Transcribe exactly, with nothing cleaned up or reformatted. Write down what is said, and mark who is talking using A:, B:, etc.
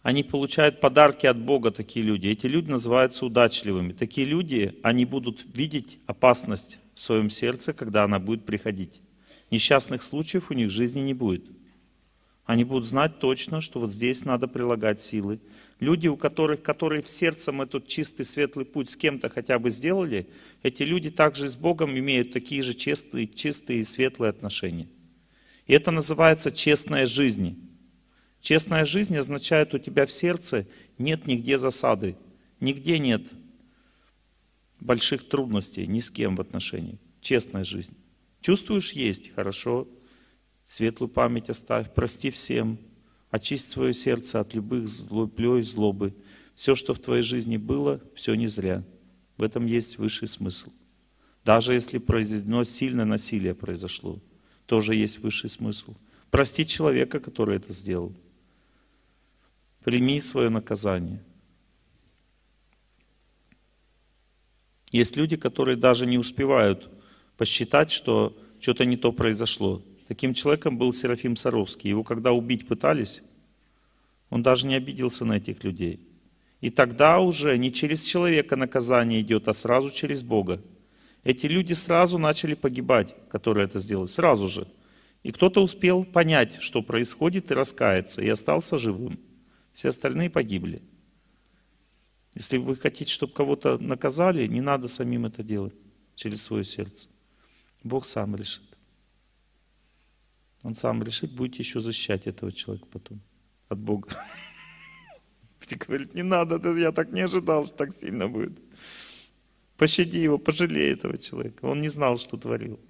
A: Они получают подарки от Бога, такие люди. Эти люди называются удачливыми. Такие люди, они будут видеть опасность в своем сердце, когда она будет приходить. Несчастных случаев у них в жизни не будет. Они будут знать точно, что вот здесь надо прилагать силы. Люди, у которых, которые в сердцем этот чистый, светлый путь с кем-то хотя бы сделали, эти люди также с Богом имеют такие же чистые, чистые и светлые отношения. И это называется честная жизнь. Честная жизнь означает, у тебя в сердце нет нигде засады, нигде нет больших трудностей ни с кем в отношениях. Честная жизнь. Чувствуешь, есть, хорошо, светлую память оставь, прости всем, очисть свое сердце от любых злоблей, злобы. Все, что в твоей жизни было, все не зря. В этом есть высший смысл. Даже если произведено сильное насилие произошло, тоже есть высший смысл. Прости человека, который это сделал. Прими свое наказание. Есть люди, которые даже не успевают посчитать, что что-то не то произошло. Таким человеком был Серафим Саровский. Его когда убить пытались, он даже не обиделся на этих людей. И тогда уже не через человека наказание идет, а сразу через Бога. Эти люди сразу начали погибать, которые это сделали, сразу же. И кто-то успел понять, что происходит, и раскаяться, и остался живым. Все остальные погибли. Если вы хотите, чтобы кого-то наказали, не надо самим это делать через свое сердце. Бог сам решит. Он сам решит, будете еще защищать этого человека потом от Бога. Будете говорить, не надо, я так не ожидал, что так сильно будет. Пощади его, пожалей этого человека. Он не знал, что творил.